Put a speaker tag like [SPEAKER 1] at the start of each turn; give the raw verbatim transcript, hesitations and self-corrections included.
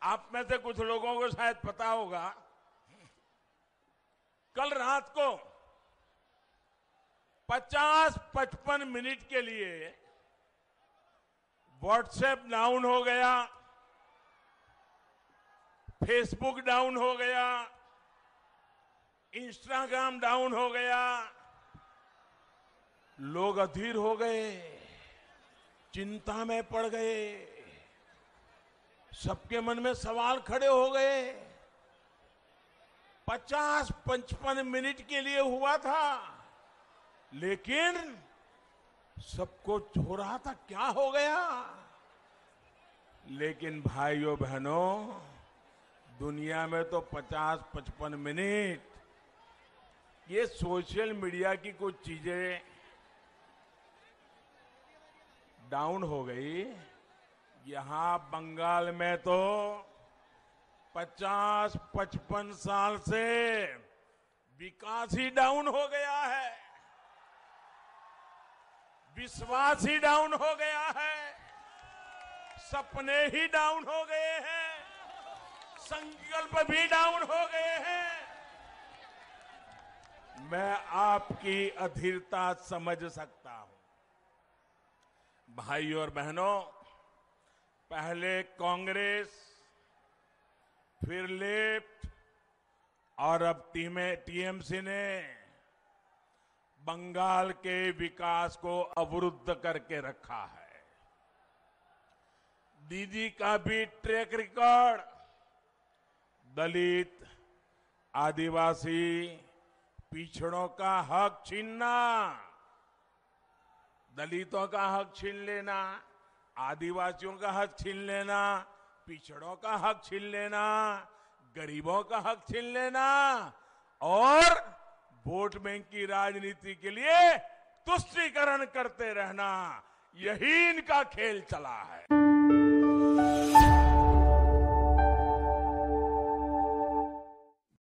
[SPEAKER 1] आप में से कुछ लोगों को शायद पता होगा, कल रात को पचास पचपन मिनट के लिए व्हाट्सएप डाउन हो गया, फेसबुक डाउन हो गया, इंस्टाग्राम डाउन हो गया। लोग अधीर हो गए, चिंता में पड़ गए, सबके मन में सवाल खड़े हो गए। पचास पचपन मिनट के लिए हुआ था, लेकिन सबको हो रहा था क्या हो गया। लेकिन भाइयों बहनों, दुनिया में तो पचास पचपन मिनट ये सोशल मीडिया की कुछ चीजें डाउन हो गई। यहां बंगाल में तो पचास पचपन साल से विकास ही डाउन हो गया है, विश्वास ही डाउन हो गया है, सपने ही डाउन हो गए हैं, संकल्प भी डाउन हो गए हैं। मैं आपकी अधीरता समझ सकता हूं। भाइयों और बहनों, पहले कांग्रेस, फिर लेफ्ट और अब टीएमसी ने बंगाल के विकास को अवरुद्ध करके रखा है। दीदी का भी ट्रैक रिकॉर्ड दलित, आदिवासी, पिछड़ों का हक छीनना, दलितों का हक छीन लेना, आदिवासियों का हक छीन लेना, पिछड़ों का हक छीन लेना, गरीबों का हक छीन लेना और वोट बैंक की राजनीति के लिए तुष्टीकरण करते रहना, यही इनका खेल चला है।